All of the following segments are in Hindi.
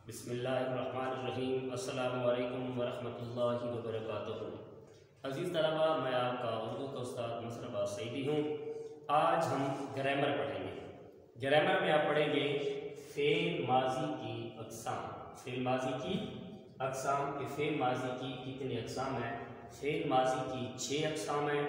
बिस्मिल्लाहिर्रहमानिर्रहीम। अस्सलामु अलैकुम वरहमतुल्लाहि वबरकातुहू। अज़ीज़ तलबा, मैं आपका उर्दू का उस्ताद मुशर्रफ सईदी हूँ। आज हम ग्रामर पढ़ेंगे। ग्रामर में आप पढ़ेंगे फ़ेल माजी की अक़साम। फ़ेल माजी की अक़साम के फ़ेल माजी की कितनी अक़साम हैं? फ़ेल माजी की 6 अक़साम हैं।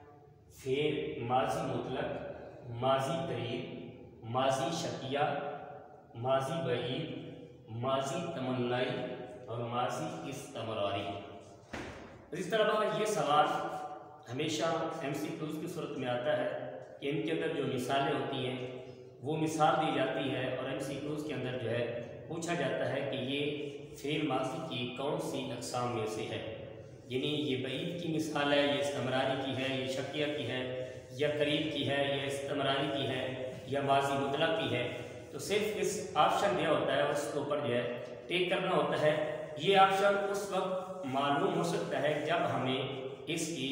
फ़ेल माजी मुतलक, माजी करीब, माजी शकिया, माजी बईद, माजी तमन्नाई और माजी इस्तमरारी। इस तरह ये सवाल हमेशा MCQs की सूरत में आता है कि इनके अंदर जो मिसालें होती हैं वो मिसाल दी जाती है और MCQs के अंदर जो है पूछा जाता है कि ये फ़ेल माजी की कौन सी अक़साम में से है। यानी ये बईद की मिसाल है, ये इस्तमरारी की है, ये शकिया की है, या करीब की है, या इस्तमरारी की है, या माजी मुतलक की है। तो सिर्फ इस ऑप्शन दिया होता है और उसके ऊपर जो है टिक करना होता है। ये ऑप्शन उस वक्त मालूम हो सकता है जब हमें इसकी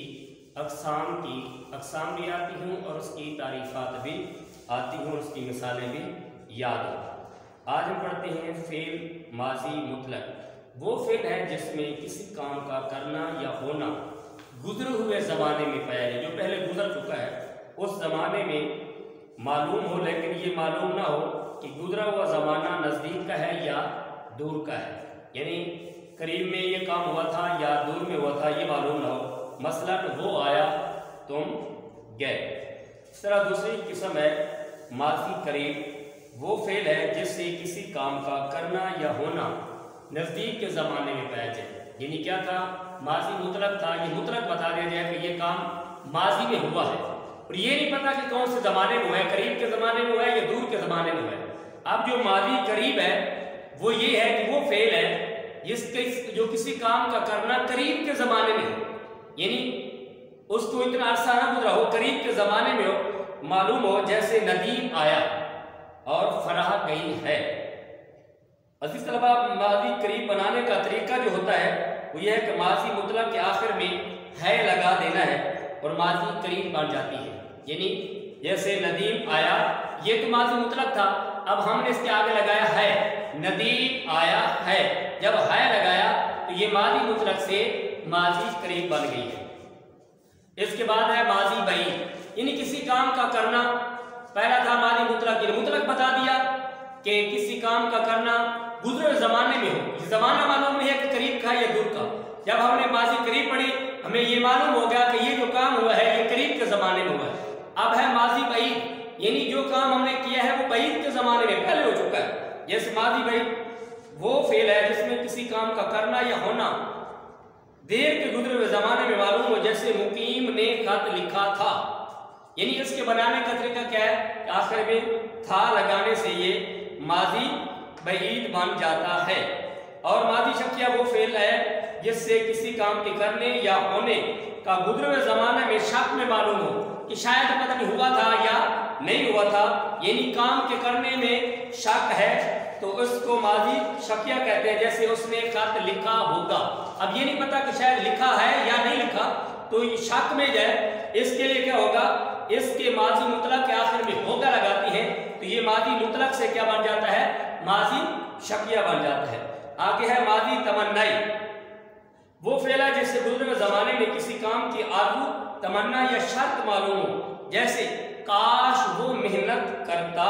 अक़साम भी आती हों और उसकी तारीफ़ात भी आती हों, उसकी मिसालें भी याद हों। आज हम पढ़ते हैं फ़ेल माजी मुतलक। वो फ़ेल है जिसमें किसी काम का करना या होना गुज़रे हुए ज़माने में पाया जाए, जो पहले गुज़र चुका है उस ज़माने में मालूम हो, लेकिन ये मालूम ना हो कि गुज़रा हुआ ज़माना नज़दीक का है या दूर का है। यानी करीब में ये काम हुआ था या दूर में हुआ था, ये मालूम ना हो। मसलन वो आया, तुम गए। इस तरह दूसरी किस्म है माजी करीब। वो फ़ेल है जिससे किसी काम का करना या होना नज़दीक के ज़माने में पाया जाए। यानी क्या था? माजी मुतलक था, ये मुतलक बता दिया जाए कि ये काम माजी में हुआ है और ये नहीं पता कि कौन से ज़माने में हुआ है, करीब के ज़माने में हुआ है या दूर के ज़माने में हुआ है। अब जो माजी करीब है वो ये है कि वो फ़ेल है जिसके जो किसी काम का करना करीब के ज़माने में हो, यानी उसको इतना अरसा ना गुजरा हो, करीब के ज़माने में हो, मालूम हो। जैसे नदीम आया और फराह गई है। अज़ीज़ तलबा, माजी करीब बनाने का तरीका जो होता है वो ये है कि माजी मुतलक के आखिर में है लगा देना है और माजी करीब बन जाती है। यानी जैसे नदीम आया, ये तो माजी मुतलक था, अब हमने इसके आगे लगाया है, नदीम आया है। जब है लगाया तो ये माजी मुतलक से माजी करीब बन गई है। इसके बाद है माजी बईद, यानी किसी काम का करना। पहला था माजी मुतलक, ये मुतलक बता दिया कि किसी काम का करना गुज़रे ज़माने में हो। ज़माना मालूम नहीं है कि करीब का या दूर का। जब हमने माजी करीब पढ़ी हमें ये मालूम हो गया कि ये जो काम हुआ है ये करीब के ज़माने में हुआ है। अब है माजी बईद, यानी जो काम हमने किया है वो बईद के ज़माने में पहले हो चुका है। जैसे माजी बईद वो फ़ेल है जिसमें किसी काम का करना या होना देर के गुजरे हुए ज़माने में मालूम हो। जैसे मुकीम ने खत लिखा था, यानी इसके बनाने का तरीका क्या है? आखिर में था लगाने से ये माजी बईद बन जाता है। और माजी शकिया वो फ़ेल है जिससे किसी काम के करने या होने का गुजरे हुए ज़माने में शक में मालूम हो कि शायद पता नहीं हुआ था या नहीं हुआ था, यानी काम के करने में शक है तो उसको माजी शकिया कहते हैं। जैसे उसने खत लिखा होगा, अब ये नहीं पता कि शायद लिखा है या नहीं लिखा, तो ये शक में जाए। इसके लिए क्या होगा? इसके माजी मुतलक के आखिर में होगा लगाती है तो ये माजी मुतलक से क्या बन जाता है? माजी शकिया बन जाता है। आगे है माजी तमन्नाई। वो फ़ेल है जिससे गुज़रे हुए ज़माने में किसी काम की आरज़ू, तमन्ना या शर्त मालूम हो। जैसे काश वो मेहनत करता,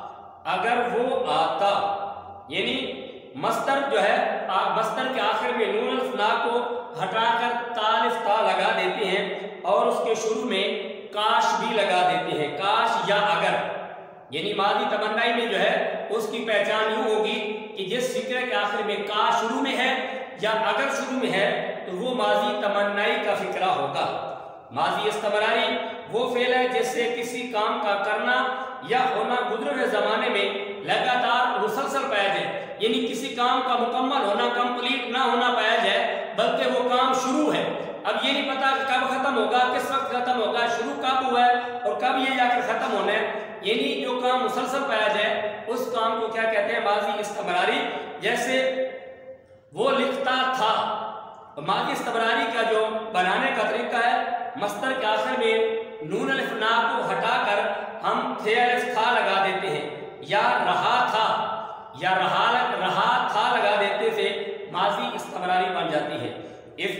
अगर वो आता, यानी मस्तर जो है मस्तर के आखिर में नून अल्फ ना को हटाकर तालिफ ता लगा देते हैं और उसके शुरू में काश भी लगा देते हैं, काश या अगर। यानी माजी तमन्नाई में जो है उसकी पहचान यूँ होगी कि जिस फ़िक्र के आखिर में काश शुरू में है या अगर शुरू में है तो वो माजी तमन्नाई का फ़िक्रा होगा। माजी इस्तमरारी वो फ़ेल है जिससे किसी काम का करना या होना गुज़रे हुए ज़माने में लगातार मुसलसल पाया जाए, यानी किसी काम का मुकम्मल होना, कंप्लीट ना होना पाया जाए, बल्कि वो काम शुरू है। अब ये नहीं पता कि कब ख़त्म होगा, किस वक्त ख़त्म होगा, शुरू कब हुआ है और कब ये जाकर ख़त्म होना है। यानी जो काम मुसलसल पाया जाए उस काम को क्या कहते हैं? माजी इस्तमरारी। जैसे वो लिखता था, माजी इस्तमरारी का जो बनाने का तरीका है, मस्तर के आखिर में नून अलिफ ना को हटाकर हम थे अलिफ था लगा देते हैं, या रहा था या रहा था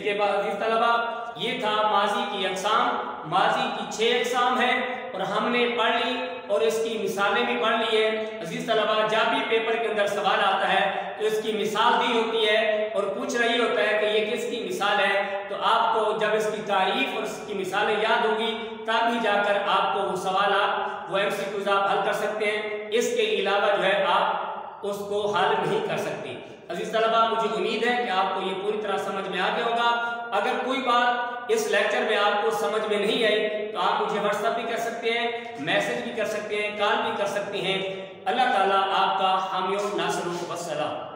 इसके बाद अजीज तलबा ये था माजी की अक़साम। माजी की 6 अक़साम है और हमने पढ़ ली और इसकी मिसालें भी पढ़ ली है। अजीज तलबा जब भी पेपर के अंदर सवाल आता है तो इसकी मिसाल दी होती है और पूछ रही होता है कि ये किसकी मिसाल है, तो आपको जब इसकी तारीफ और इसकी मिसालें याद होगी तब ही जाकर आपको वो सवाल वो MCQs आप हल कर सकते हैं। इसके अलावा जो है आप उसको हल नहीं कर सकते। अजीज तलबा मुझे उम्मीद है कि आपको ये पूरी तरह समझ में आ गया होगा। अगर कोई बात इस लेक्चर में आपको समझ में नहीं आई तो आप मुझे व्हाट्सएप भी कर सकते हैं, मैसेज भी कर सकते हैं, कॉल भी कर सकते हैं। अल्लाह ताला आपका हामी और नासर व सलाम।